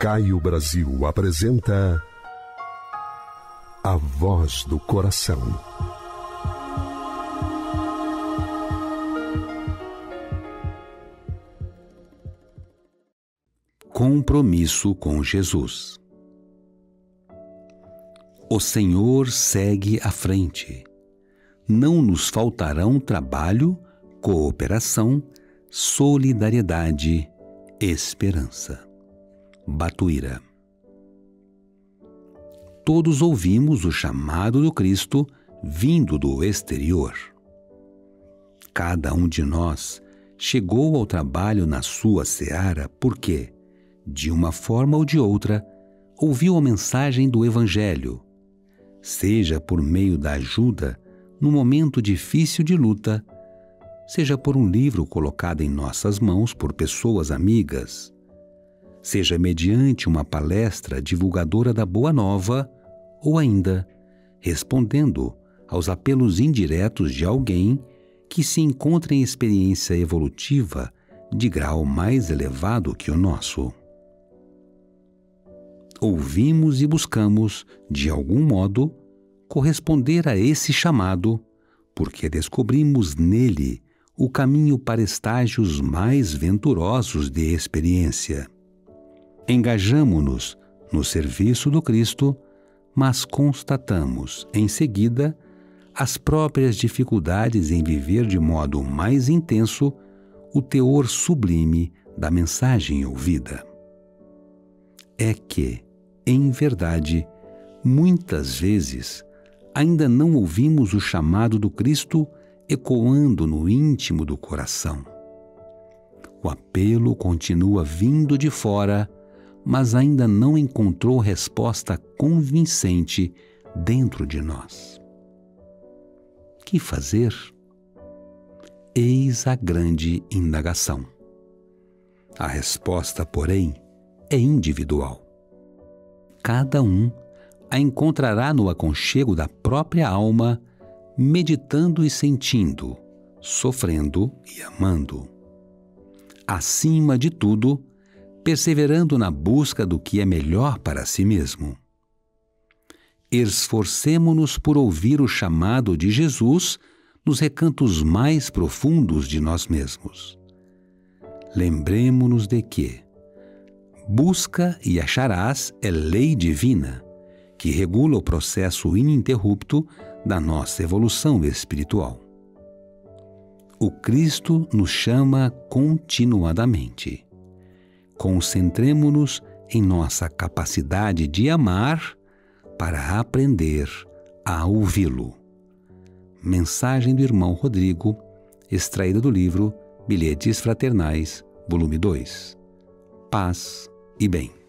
Caio Brasil apresenta A Voz do Coração. Compromisso com Jesus. O Senhor segue à frente. Não nos faltarão trabalho, cooperação, solidariedade, esperança. Batuíra. Todos ouvimos o chamado do Cristo vindo do exterior. Cada um de nós chegou ao trabalho na sua seara porque, de uma forma ou de outra, ouviu a mensagem do Evangelho, seja por meio da ajuda num momento difícil de luta, seja por um livro colocado em nossas mãos por pessoas amigas, seja mediante uma palestra divulgadora da Boa Nova, ou ainda respondendo aos apelos indiretos de alguém que se encontra em experiência evolutiva de grau mais elevado que o nosso. Ouvimos e buscamos, de algum modo, corresponder a esse chamado, porque descobrimos nele o caminho para estágios mais venturosos de experiência. Engajamo-nos no serviço do Cristo, mas constatamos, em seguida, as próprias dificuldades em viver de modo mais intenso o teor sublime da mensagem ouvida. É que, em verdade, muitas vezes, ainda não ouvimos o chamado do Cristo ecoando no íntimo do coração. O apelo continua vindo de fora, mas ainda não encontrou resposta convincente dentro de nós. Que fazer? Eis a grande indagação. A resposta, porém, é individual. Cada um a encontrará no aconchego da própria alma, meditando e sentindo, sofrendo e amando. Acima de tudo, perseverando na busca do que é melhor para si mesmo. Esforcemo-nos por ouvir o chamado de Jesus nos recantos mais profundos de nós mesmos. Lembremo-nos de que busca e acharás é lei divina, que regula o processo ininterrupto da nossa evolução espiritual. O Cristo nos chama continuadamente. Concentremo-nos em nossa capacidade de amar para aprender a ouvi-lo. Mensagem do irmão Rodrigo, extraída do livro Bilhetes Fraternais, volume 2. Paz e bem.